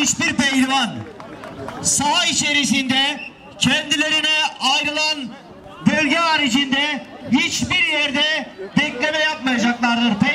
hiçbir pehlivan saha içerisinde kendilerine ayrılan bölge haricinde hiçbir yerde bekleme yapmayacaklardır.